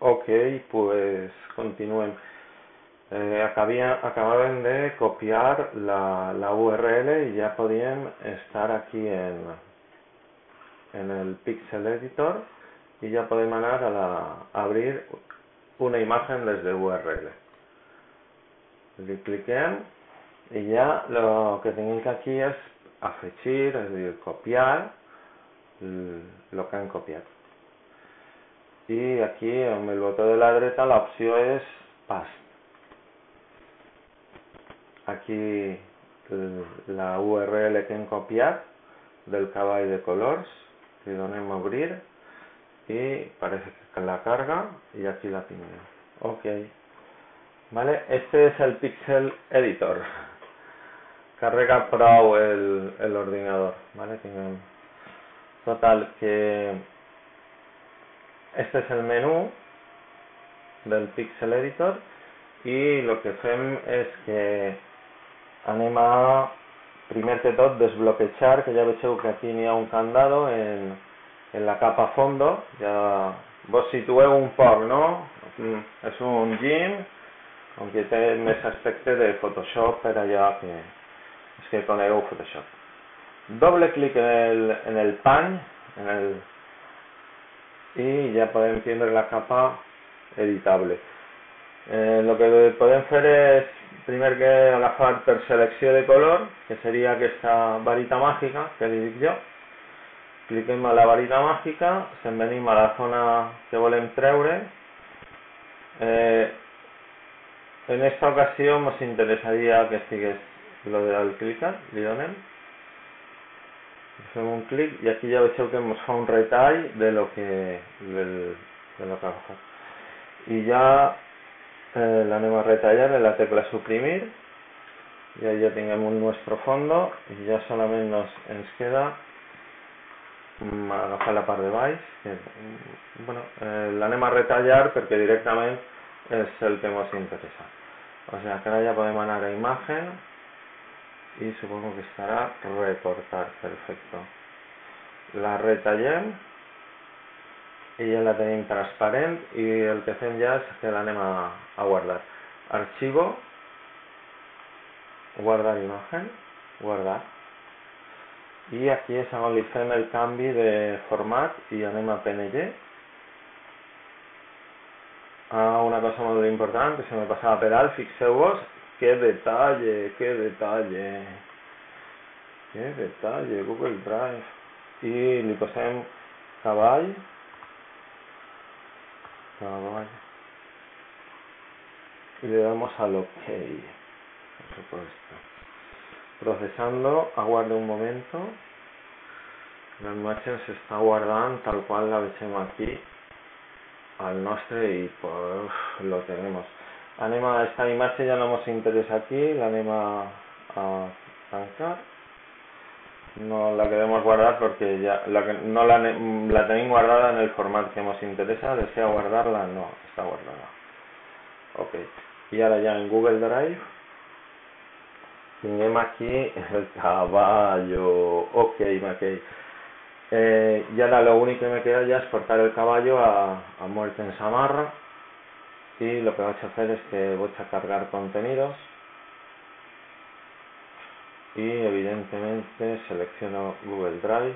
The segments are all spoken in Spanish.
Ok, pues continúen. Acababan de copiar la URL y ya podían estar aquí en el Pixel Editor y ya podem anar a abrir una imagen desde URL. Le cliquem y ya lo que tenéis aquí es afegir, es decir, copiar lo que han copiado. Y aquí en el botó de la dreta la opció és Paste. Aquí la URL que hem copiat del cavall de colors, li donem a obrir y parece que la carga y aquí la tinguem. Ok, vale, este es el Pixel Editor. Carrega prou el ordinador, vale, tinguem. Total, que este es el menú del Pixel Editor y lo que fem és que anem a, primer que tot, desbloquejar, que ja veieu que aquí n'hi ha un candado en la capa fondo. Ja vos situeu un poc, no? És un GIMP, aunque té més aspecte de Photoshop per allà que conegueu Photoshop. Doble clic en el pany y ya podem tindre la capa editable. Lo que podem fer és primer que agafar per selecció de color, que seria aquesta varita màgica que li dic jo. Cliquem a la varita màgica, se'n venim a la zona que volem treure. En esta ocasió ens interessaria que estigués lo del clicar, li donem. Fem un clic i aquí ja veieu que ens fa un retall de lo que ha agafat. I ja l'anem a retallar en la tecla suprimir y ahí ya tenemos nuestro fondo y ya solamente ens queda agafar la part de baix, que bueno, l'anem a retallar perquè directament és el que ens interessa. O sea que ara ja podem anar a imagen y supongo que estará recortar, perfecto. La retallem i ja la tenim transparent i el que fem ja és que l'anem a guardar. Archivo, guardar imagen, guardar. I aquí és on li fem el canvi de format i anem a PNG. Una cosa molt important que se me passava per alt, fixeu-vos, que detalle, Google Drive. I li posem cavall y le damos al OK, por supuesto. Procesando, aguarde un momento. La imagen se está guardando tal cual la veiem aquí al nostre y pues lo tenemos. Anem a esta imagen, ya no nos interesa aquí, la anem a tancar. No la queremos guardar porque ya no la tenim guardada en el formato que nos interesa. ¿Desea guardarla? No, está guardada. Ok, y ahora ya en Google Drive tinguem aquí el caballo. Ok. Y ahora lo único que me queda ya es portar el caballo a Muerte en Samarra y lo que voy a hacer es que voy a cargar contenidos y evidentemente selecciono Google Drive.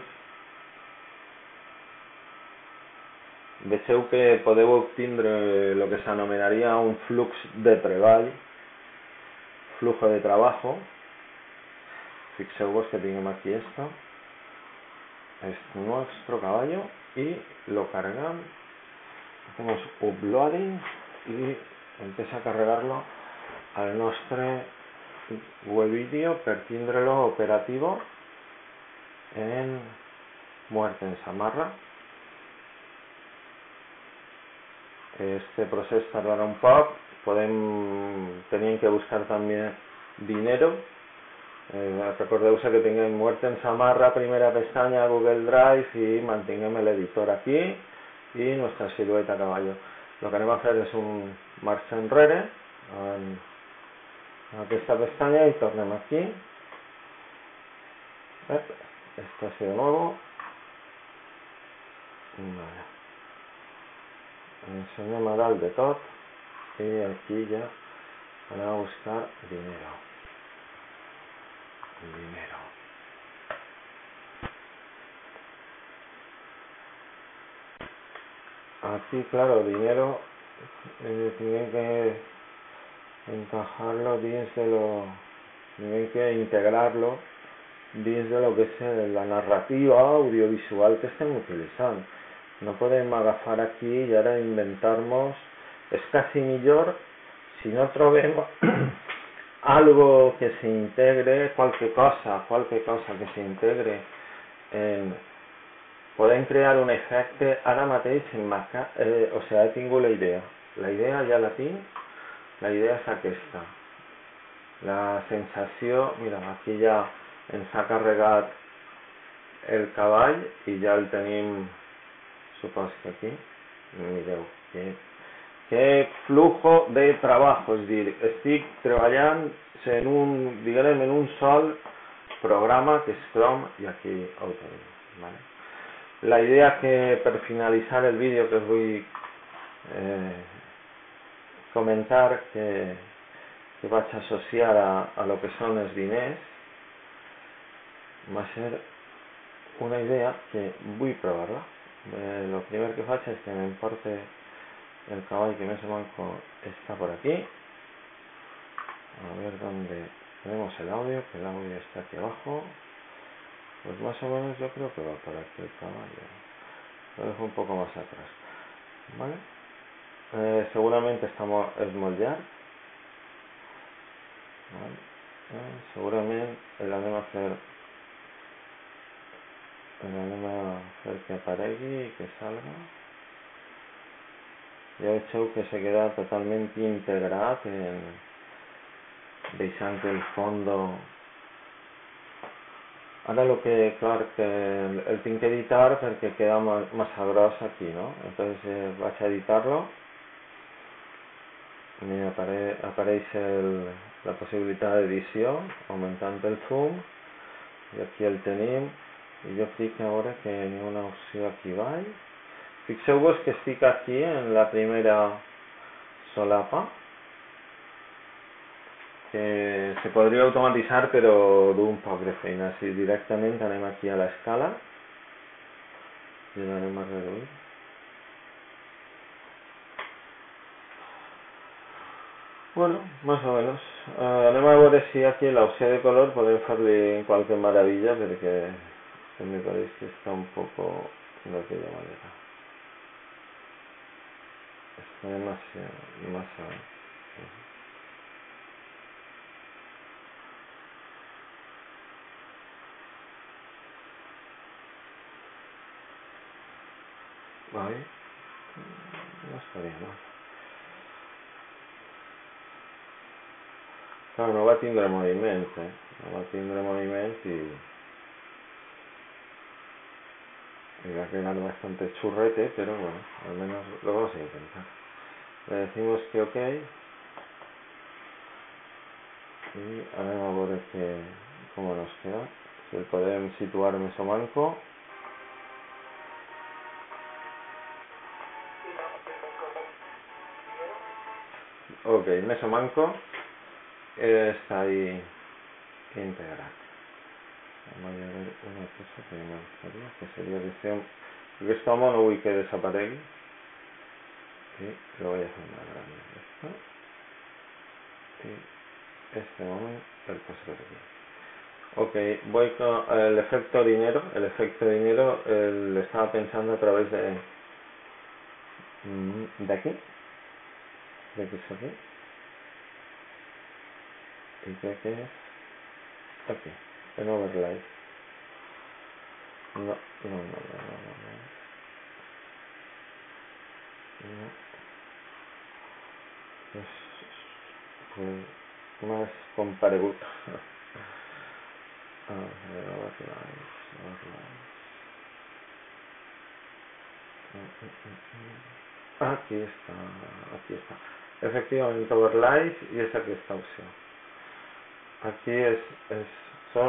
Veieu que podeu obtindre lo que s'anomenaria un flux de treball, flujo de trabajo. Fixeu-vos que tinguem aquí esto, es nuestro caballo y lo cargamos, hacemos uploading y empieza a carregarlo al nostre web vídeo per tindre-lo operativo en Muerte en Samarra. Este procés tardarà un poc, tenim que buscar també dinero. Recordeu-vos que tinguem Muerte en Samarra, primera pestaña, Google Drive y mantinguem l'editor aquí y nuestra silueta caballo. Lo que anem a fer és un marxa enrere en aquesta pestaña y tornem aquí. Esto ha sido nuevo. Vale. ensenyem a dalt de tot i aquí ja anem a buscar dinero. Aquí, claro, dinero tienen que encajarlo dins de lo... tienen que integrarlo dins de lo que és la narrativa audiovisual que estem utilitzant. No podem agafar aquí i ara inventar-nos... És quasi millor si no trobem algo que se integre, qualque cosa que se integre en... Podem crear un efecte ara mateix o sigui, he tingut la idea ja la tinc, la idea és aquesta, la sensació, mira, aquí ja ens ha carregat el cavall i ja el tenim, supos que aquí, mireu, que flujo de trabajo, és dir, estic treballant en un sol programa que és Chrome i aquí ho tenim, vale? La idea que per finalitzar el vídeo que us vull comentar que vaig associar a lo que són els diners va ser una idea que vull provar-la. Lo primer que faig és que m'emporte el cavall que més o manco está por aquí. A ver dónde tenemos el audio, que el audio está aquí abajo. Pues más o menos yo creo que va por aquí el caballo. Lo dejo un poco más atrás, ¿vale? Seguramente es molt llarg, ¿vale? Segurament l'anem a fer que aparegui i que salga. Ja veieu que se queda totalment integrat deixant que el fondo... Ara lo que, clar, que el tinc que editar perquè queda massa gros aquí, ¿no? Entonces vaig a editar-lo. Me apareix la possibilitat d'edició, augmentant el zoom, i aquí el tenim, i jo clic a veure que hi ha una opció aquí baix. Fixeu-vos que estic aquí en la primera solapa, que se podria automatitzar però d'un poc de feina. Si directament anem aquí a l'escala i l'anem a reduir. Bueno, más o menos. Anem a veure si aquí en l'opció de color podem fer-li qualque meravella perquè me pareix que està un poco d'aquella manera. Està massa... Vale. No estaria mal. Clar, no va tindre moviments, no va tindre moviments i va quedar bastante churrete, pero bueno, al menos lo vamos a intentar. Le decimos que ok y anem a veure cómo nos queda. Si el podem situar més o manco. Ok, més o manco está ahí integrat. Vamos a ver una cosa que me gustaría, que sería que este home no vull que desaparegui y lo voy a hacer más grande esto y este momento el paso por aquí. Ok, voy con el efecto dinero. El efecto dinero lo estaba pensando a través de aquí, de que es aquí y creo que es aquí, en overlay. No. Pues más comparegut. Aquí está. Efectivamente, overlays y es aquí esta opción. Aquí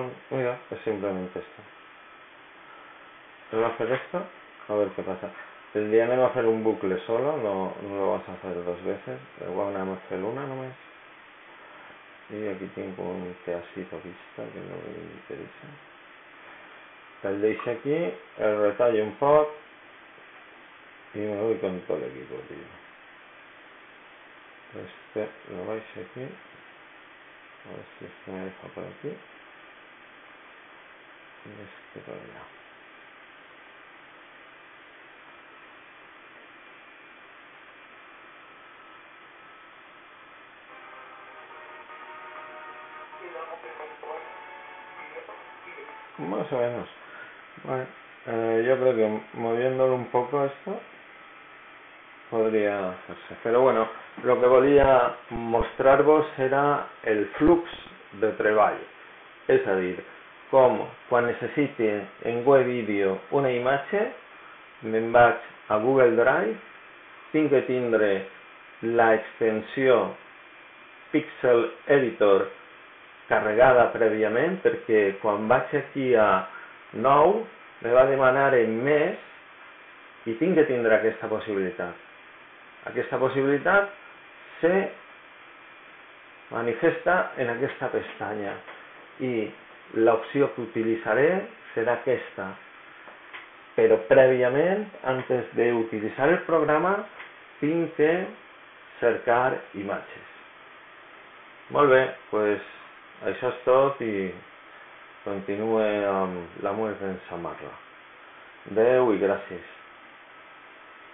mira, es simplemente esto. Voy a hacer esto, a ver qué pasa. el dia anem a fer un bucle solo, no lo vas a fer dos veces, ho anem a fer una només. I aquí tinc un pedacito vista que no m'interessa. El deixo aquí, el retallo un poc y me voy con todo el equipo, tío. Este lo vais aquí, a ver si esto me deja por aquí, y este por allá. Más o menos. Bueno, yo creo que moviéndolo un poco esto podría hacerse. Pero bueno, lo que volia mostrar-vos era el flux de treball. És a dir, com quan necessiti en web vídeo una imatge, me'n vaig a Google Drive, tinc que tindre l'extensió Pixel Editor carregada prèviament, perquè quan vaig aquí a nou me va demanar en més i tinc que tindre aquesta possibilitat. Aquesta possibilitat se manifesta en aquesta pestanya i l'opció que utilitzaré serà aquesta, però prèviament, antes d'utilitzar el programa, tinc que cercar imatges. Molt bé, doncs això és tot i continue amb la meva ensamarra. Adeu i gràcies.